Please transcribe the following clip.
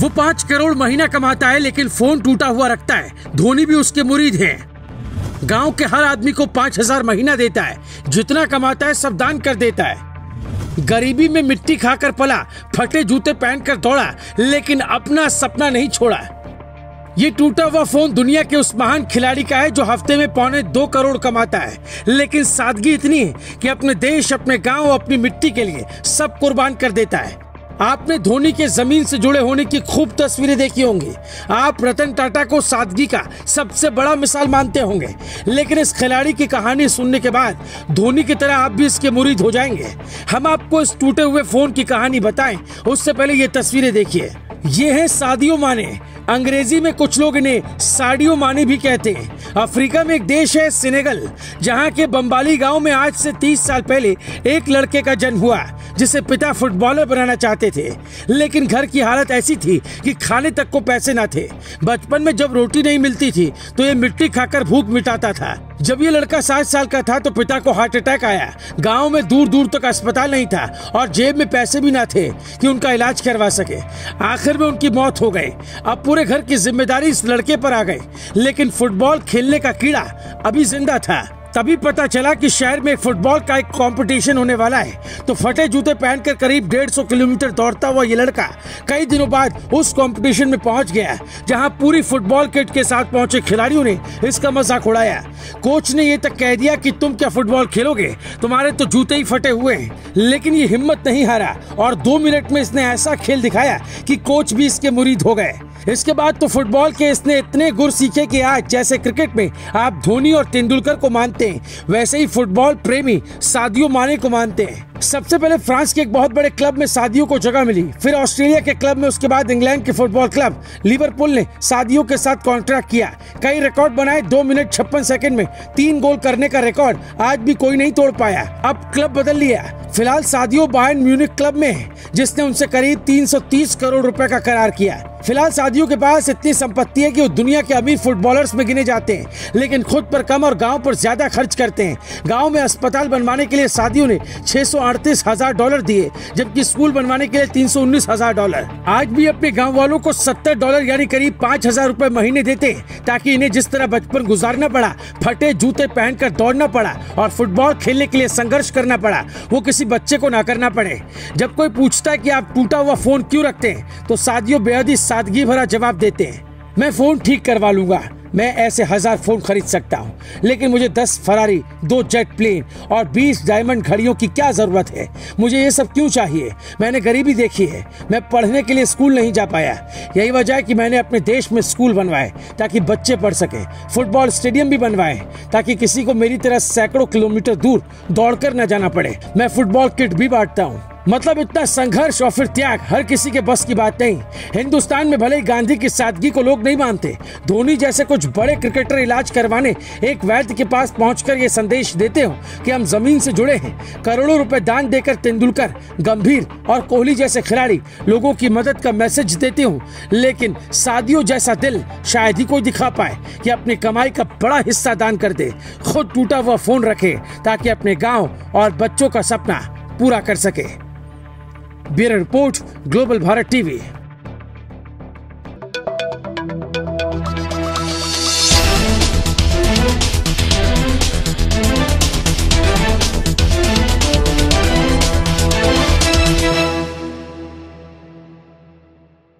वो 5 करोड़ महीना कमाता है लेकिन फोन टूटा हुआ रखता है। धोनी भी उसके मुरीद हैं। गांव के हर आदमी को 5,000 महीना देता है। जितना कमाता है सब दान कर देता है। गरीबी में मिट्टी खाकर पला, फटे जूते पहनकर दौड़ा, लेकिन अपना सपना नहीं छोड़ा। ये टूटा हुआ फोन दुनिया के उस महान खिलाड़ी का है जो हफ्ते में 2.25 करोड़ कमाता है, लेकिन सादगी इतनी है कि अपने देश, अपने गांव, अपनी मिट्टी के लिए सब कुर्बान कर देता है। आपने धोनी के जमीन से जुड़े होने की खूब तस्वीरें देखी होंगी। आप रतन टाटा को सादगी का सबसे बड़ा मिसाल मानते होंगे, लेकिन इस खिलाड़ी की कहानी सुनने के बाद धोनी की तरह आप भी इसके मुरीद हो जाएंगे। हम आपको इस टूटे हुए फोन की कहानी बताएं, उससे पहले ये तस्वीरें देखिए। ये है सादियो माने। अंग्रेजी में कुछ लोग इन्हें साडियो माने भी कहते हैं। अफ्रीका में एक देश है सेनेगल, जहां के बम्बाली गांव में आज से 30 साल पहले एक लड़के का जन्म हुआ जिसे पिता फुटबॉलर बनाना चाहते थे, लेकिन घर की हालत ऐसी थी कि खाने तक को पैसे न थे। बचपन में जब रोटी नहीं मिलती थी तो ये मिट्टी खाकर भूख मिटाता था। जब ये लड़का 7 साल का था तो पिता को हार्ट अटैक आया। गांव में दूर दूर तक अस्पताल नहीं था और जेब में पैसे भी ना थे कि उनका इलाज करवा सके। आखिर में उनकी मौत हो गई। अब पूरे घर की जिम्मेदारी इस लड़के पर आ गई, लेकिन फुटबॉल खेलने का कीड़ा अभी जिंदा था। तभी पता चला कि शहर में फुटबॉल का एक कंपटीशन होने वाला है, तो फटे जूते पहनकर करीब 150 किलोमीटर दौड़ता हुआ ये लड़का कई दिनों बाद उस कंपटीशन में पहुंच गया, जहां पूरी फुटबॉल किट के साथ पहुंचे खिलाड़ियों ने इसका मजाक उड़ाया। कोच ने ये तक कह दिया कि तुम क्या फुटबॉल खेलोगे, तुम्हारे तो जूते ही फटे हुए हैं। लेकिन ये हिम्मत नहीं हारा और 2 मिनट में इसने ऐसा खेल दिखाया कि कोच भी इसके मुरीद हो गए। इसके बाद तो फुटबॉल के इसने इतने गुर सीखे कि आज जैसे क्रिकेट में आप धोनी और तेंदुलकर को मानते हैं, वैसे ही फुटबॉल प्रेमी सादियो माने को मानते हैं। सबसे पहले फ्रांस के एक बहुत बड़े क्लब में सादियो को जगह मिली, फिर ऑस्ट्रेलिया के क्लब में, उसके बाद इंग्लैंड के फुटबॉल क्लब लिवरपूल ने सादियो के साथ कॉन्ट्रैक्ट किया। कई रिकॉर्ड बनाए। 2 मिनट 56 सेकंड में 3 गोल करने का रिकॉर्ड आज भी कोई नहीं तोड़ पाया। अब क्लब बदल लिया। फिलहाल सादियो बायर्न म्यूनिख क्लब में है, जिसने उनसे करीब 330 करोड़ रुपए का करार किया। फिलहाल सादियो के पास इतनी संपत्ति है कि वो दुनिया के अमीर फुटबॉलर्स में गिने जाते हैं, लेकिन खुद पर कम और गांव पर ज्यादा खर्च करते हैं। गांव में अस्पताल बनवाने के लिए सादियो ने $638,000 दिए, जबकि स्कूल बनवाने के लिए $319,000। आज भी अपने गांव वालों को $70 यानी करीब 5,000 रुपए महीने देते हैं, ताकि इन्हें जिस तरह बचपन गुजारना पड़ा, फटे जूते पहनकर दौड़ना पड़ा और फुटबॉल खेलने के लिए संघर्ष करना पड़ा, वो किसी बच्चे को ना करना पड़े। जब कोई पूछता है कि आप टूटा हुआ फोन क्यों रखते हैं, तो सादियो बेहद ही सादगी भरा जवाब देते हैं, मैं फोन ठीक करवा लूंगा। मैं ऐसे 1000 फोन खरीद सकता हूँ, लेकिन मुझे 10 फरारी, 2 जेट प्लेन और 20 डायमंड घड़ियों की क्या जरूरत है? मुझे ये सब क्यों चाहिए? मैंने गरीबी देखी है। मैं पढ़ने के लिए स्कूल नहीं जा पाया। यही वजह है कि मैंने अपने देश में स्कूल बनवाए ताकि बच्चे पढ़ सके, फुटबॉल स्टेडियम भी बनवाए ताकि किसी को मेरी तरह सैकड़ों किलोमीटर दूर दौड़कर न जाना पड़े। मैं फुटबॉल किट भी बांटता हूँ। मतलब इतना संघर्ष और फिर त्याग हर किसी के बस की बात नहीं। हिंदुस्तान में भले ही गांधी की सादगी को लोग नहीं मानते, धोनी जैसे कुछ बड़े क्रिकेटर इलाज करवाने एक वैद्य के पास पहुंचकर ये संदेश देते हो कि हम जमीन से जुड़े हैं। करोड़ों रुपए दान देकर तेंदुलकर, गंभीर और कोहली जैसे खिलाड़ी लोगों की मदद का मैसेज देते हो, लेकिन सादियो जैसा दिल शायद ही कोई दिखा पाए कि अपनी कमाई का बड़ा हिस्सा दान कर दे, खुद टूटा हुआ फोन रखे ताकि अपने गाँव और बच्चों का सपना पूरा कर सके। Bureau report, global Bharat TV.